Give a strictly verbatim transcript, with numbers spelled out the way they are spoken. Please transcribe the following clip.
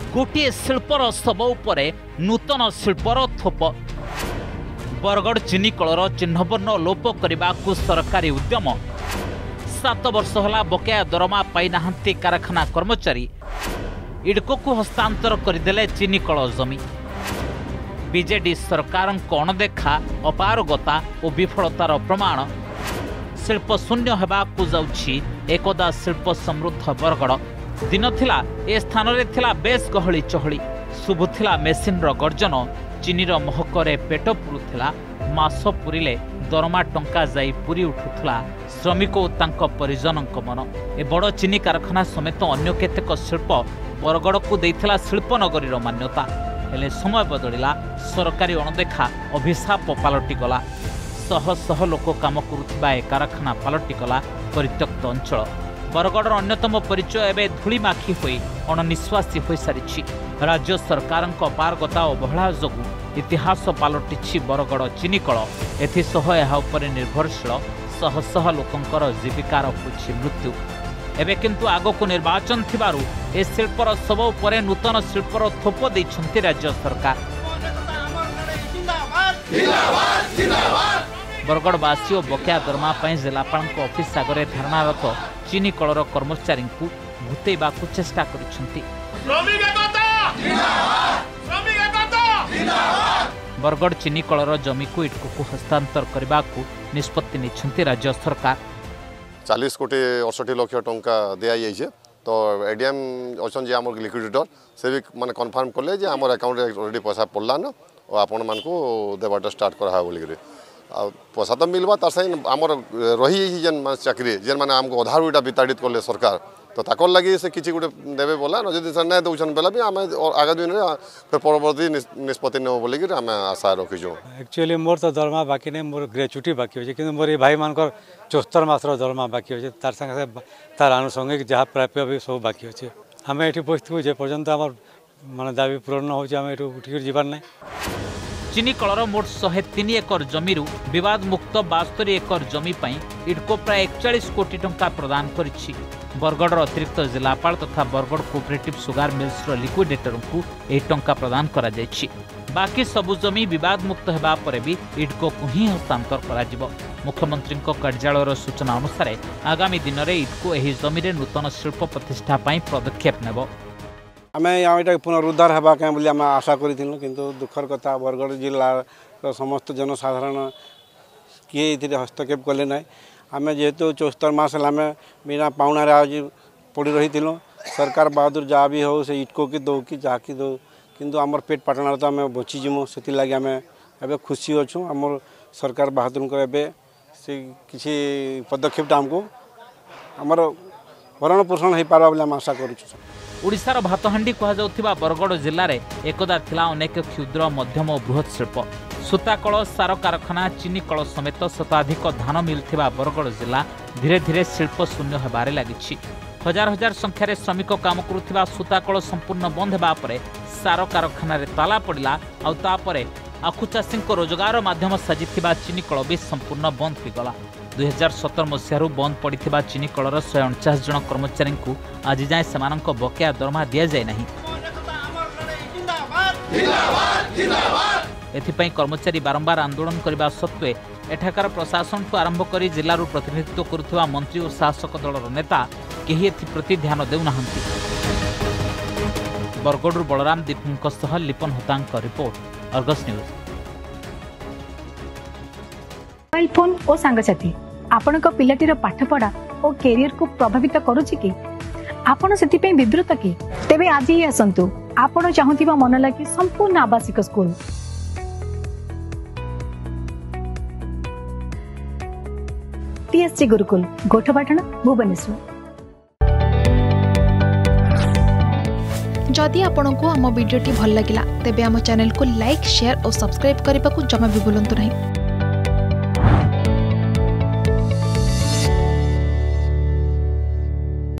गोटे शिल्पर शव उपरे नूतन शिल्पर थोप। बरगड़ चीनी कलर चिन्हवर्ण लोप करने को सरकारी उद्यम। सात वर्ष होला बकेया दरमा पाई नाहंती कारखाना कर्मचारी। इडको को हस्तांतर करदेले चीनी कल जमी। बीजेडी सरकार अणदेखा अपारगता और विफलतार प्रमाण। शिल्प शून्य होगाकू जाउछि एकदा शिल्प समृद्ध बरगड़। दिन थिला ए स्थान रे थिला बेस गहली चहली। शुभुथिला मेसीन रो गर्जन। चीनीर महकरे पेट पुरुथिला। मास पुरिले दरमा टंका जाई पुरी उठुथला श्रमिक और तांको परिजनक मन। ए बड़ चीनी कारखाना समेत अन्य केतेक शिल्प बरगड़ को देइथिला शिल्पनगरीर मान्यता। हेले समय बदलिला। सरकारी अणदेखा अभिशाप पालटिगला। शह शह लोक काम करुथिबा ए कारखाना पालटिगला परित्यक्त अंचल। बरगड़र अन्यतम परिचय एवं धूलिमाखी होई अणनिश्वासी हो सारी। राज्य सरकार अपारगता और अवहेला जोगु इतिहास पालटिछि बरगड़ चीनी कल। एथिसह एहा उपरे निर्भरशील शह शह लोकंकर जीविकार होछि मृत्यु। एबे किंतु आगको निर्वाचन थिबारु ए शिल्पर सब उपरे नूतन शिल्पर थोप दैछन्ति राज्य सरकार। बरगड़वासी और बकेया दरमा जिलापाल ऑफिस आगे धारणारत चीनी कलर कर्मचारी को भूतेबा चेष्टा करुछन्ति। बरगड़ चीनी कलर जमी को इटको को हस्तांतर करने को निष्पत्ति निछन्ति राज्य सरकार। चालीस कोटी अड़सठ लक्ष टंका दिया जाए। तो एडीएम अच्छा जे आम लिक्विडेटर से भी माने कन्फर्म कले जे आम अकाउंट अलरेडी पैसा पड़ला न और आपण मान को देवाटा स्टार्ट करा बोल पैसा तो मिलवा तार सही आमर रही जेन चाकरी जेन मैंने आमको अधार इटा विताड़ित कले सरकार तो ताकर लगी से किसी गोटे देवे बोला न जदि नहीं दौन बेला भी आम आगे दिन में परवर्ती निष्पत्ति नेब बोलिक आम आशा रखीचु। एक्चुअली मोर तो दरमा बाकी नहीं मोर ग्रेचुटी बाकी अच्छे कि मोर भाई मान चौहत्तर मासर दरमा बाकी अच्छे तार संगे तार आनुषंगिक जहाँ प्राप्य भी सब बाकी अच्छे। आम ये बसू जे पर्यंत आम मान दाबी पूरण हो उठिक जीवार ना। चीनी कलर मोट शहे तीन एकर जमीरु विवाद मुक्त बास्तरी एकर जमी पाई इडको प्राय एकचाश कोटी टंका प्रदान करिछि। बरगड़र अतिरिक्त जिलापाल तथा Bargarh cooperative sugar mills liquidator को यह टंका प्रदान करा जायछि। बाकी सबु जमी विवाद मुक्त हेबा परे भी इडको को ही हस्तांतर करा जिवो। मुख्यमंत्री कार्यालयर सूचना अनुसार आगामी दिन में इडको एही जमी रे नूतन शिल्प प्रतिष्ठा पाई पदक्षेप नेब। आम यहाँ पुनरुद्धार होगा क्या बोली आम आशा करूँ किंतु दुखर कथा बरगड़ जिलार समस्त जनसाधारण किए ये हस्तक्षेप कले ना। आम जेहेतु चौहत्तर मास आम बिना पाउणार आज पड़ रही सरकार बहादुर जहाँ भी हो से इटको की दो कि जहाँ की दो किंतु आमर पेट पाटणार तो आम बचीजिमु से लगे आम ए खुशी अच्छू। आम सरकार बहादुर से किसी पदक्षेप आमको आमर भरण पोषण हो पार बोली आम आशा करूँ। ओडिशार भातहांडी कहुवा बरगड़ जिले में एकदा थिला अनेक क्षुद्र मध्यम और बृहत शिल्प। सूताकल सार कारखाना चीनी कल समेत शताधिक धान मिल थिबा बरगड़ जिला धीरे धीरे शिल्प शून्य होबारे लागिछि। हजार हजार संख्यार श्रमिक काम करुथिबा सूताकल संपूर्ण बंद हेबा परे सार कारखाना रे ताला पड़िला। आउ तापरे आखु चाषी रोजगार माध्यम साजिथिबा चीनी कल भी संपूर्ण बंद होगला। दुई हजार सतर मसीह बंद पड़ा चीनी कलर शहे अणचाश जन कर्मचारी को आज जाए से बकेया दरमा दि जाए ना। एथिपाई कर्मचारी बारंबार आंदोलन करने सत्वे एठाकार प्रशासन को आरंभ कर जिलू प्रतिनिधित्व करुवा मंत्री और शासक दलर नेता केही एप्रति ध्यान देउना। Bargarh Balram Dipu Lipan Hota report Argus news. Mobile phone और सांगसाथी आपण पिलाटीर पाठपढ़ा और कैरियर को प्रभावित करुछि कि आपण सेतिपई विब्रत कि तेबे आज ही आसंतु आपण चाहुथिबा मन लागी संपूर्ण आवासिक स्कूल टीएससी गुरुकुल गोठपाटण भुवनेश्वर। जदि आपंक आम भिडी भल लगा तेब आम चैनल को लाइक शेयर और सब्सक्राइब करने को जमा भी भूलु नहीं।